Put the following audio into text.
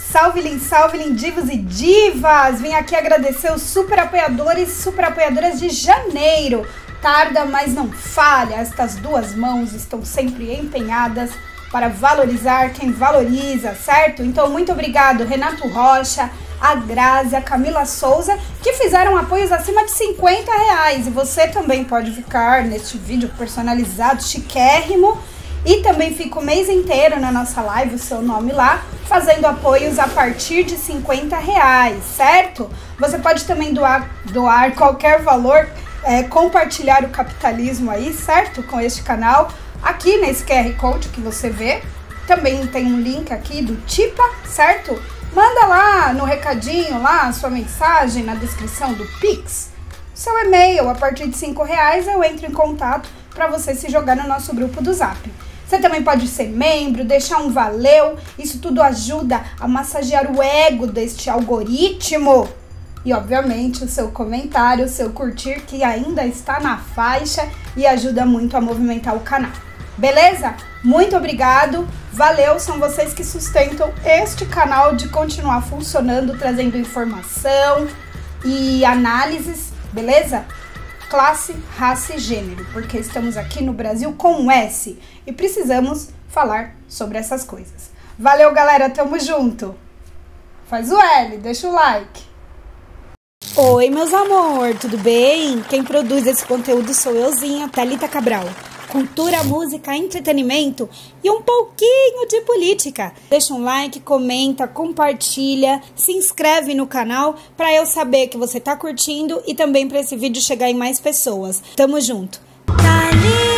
Salve, lindivos e divas! Vim aqui agradecer os super apoiadores e super apoiadoras de janeiro. Tarda, mas não falha. Estas duas mãos estão sempre empenhadas para valorizar quem valoriza, certo? Então, muito obrigado, Renato Rocha, a Grazi, a Camila Souza, que fizeram apoios acima de R$50. E você também pode ficar neste vídeo personalizado, chiquérrimo. E também fica o mês inteiro na nossa live, o seu nome lá, fazendo apoios a partir de R$50, certo? Você pode também doar qualquer valor, compartilhar o capitalismo aí, certo? Com este canal, aqui nesse QR Code que você vê. Também tem um link aqui do Tipa, certo? Manda lá no recadinho, lá a sua mensagem na descrição do Pix, seu e-mail. A partir de R$5 eu entro em contato para você se jogar no nosso grupo do Zap. Você também pode ser membro, deixar um valeu, isso tudo ajuda a massagear o ego deste algoritmo. E obviamente o seu comentário, o seu curtir, que ainda está na faixa e ajuda muito a movimentar o canal. Beleza? Muito obrigado, valeu, são vocês que sustentam este canal de continuar funcionando, trazendo informação e análises, beleza? Classe, raça e gênero, porque estamos aqui no Brasil com um S e precisamos falar sobre essas coisas. Valeu, galera, tamo junto! Faz o L, deixa o like. Oi, meus amor, tudo bem? Quem produz esse conteúdo sou euzinha, Thalita Cabral. Cultura, música, entretenimento e um pouquinho de política. Deixa um like, comenta, compartilha, se inscreve no canal para eu saber que você tá curtindo e também para esse vídeo chegar em mais pessoas. Tamo junto. Thalita!